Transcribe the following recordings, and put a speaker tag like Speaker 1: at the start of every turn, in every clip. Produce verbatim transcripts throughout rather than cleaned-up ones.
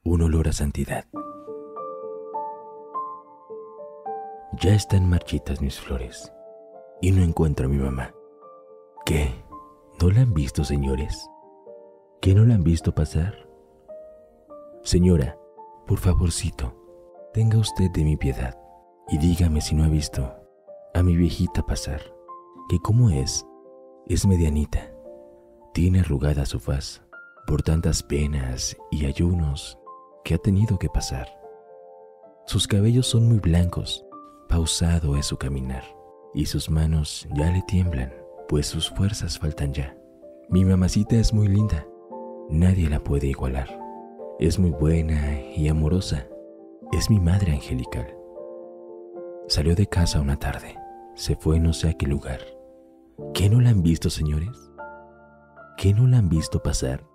Speaker 1: un olor a santidad. Ya están marchitas mis flores y no encuentro a mi mamá. ¿Qué? ¿No la han visto, señores? ¿Qué no la han visto pasar? Señora, por favorcito, tenga usted de mi piedad y dígame si no ha visto a mi viejita pasar, que como es, es medianita, tiene arrugada su faz por tantas penas y ayunos que ha tenido que pasar. Sus cabellos son muy blancos, pausado es su caminar, y sus manos ya le tiemblan, pues sus fuerzas faltan ya. Mi mamacita es muy linda, nadie la puede igualar. Es muy buena y amorosa, es mi madre angelical. Salió de casa una tarde, se fue no sé a qué lugar. ¿Qué no la han visto, señores? ¿Qué no la han visto pasar?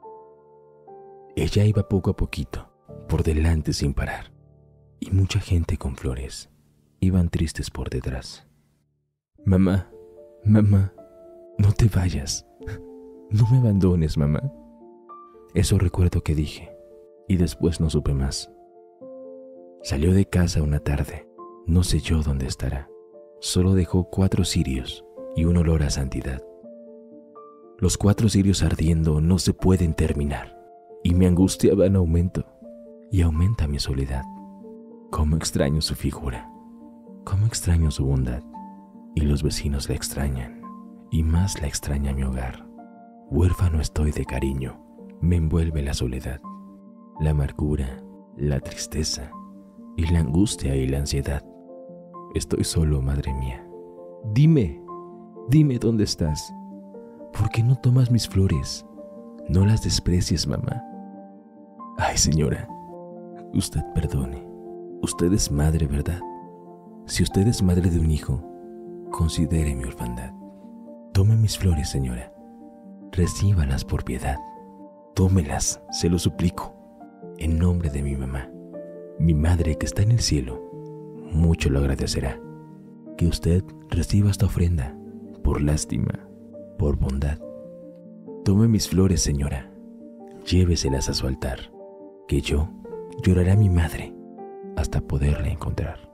Speaker 1: Ella iba poco a poquito, por delante sin parar, y mucha gente con flores iban tristes por detrás. Mamá, mamá, no te vayas, no me abandones, mamá. Eso recuerdo que dije, y después no supe más. Salió de casa una tarde, no sé yo dónde estará. Solo dejó cuatro cirios y un olor a santidad. Los cuatro cirios ardiendo no se pueden terminar, y me angustiaba en aumento, y aumenta mi soledad. Cómo extraño su figura, cómo extraño su bondad, y los vecinos la extrañan, y más la extraña mi hogar. Huérfano estoy de cariño, me envuelve la soledad, la amargura, la tristeza, y la angustia y la ansiedad. Estoy solo, madre mía. Dime, dime dónde estás. ¿Por qué no tomas mis flores? No las desprecies, mamá. Ay, señora, usted perdone. Usted es madre, ¿verdad? Si usted es madre de un hijo, considere mi orfandad. Tome mis flores, señora. Recíbalas por piedad. Tómelas, se lo suplico, en nombre de mi mamá. Mi madre que está en el cielo, mucho lo agradecerá. Que usted reciba esta ofrenda, por lástima, por bondad. Tome mis flores, señora, lléveselas a su altar, que yo lloraré a mi madre hasta poderla encontrar.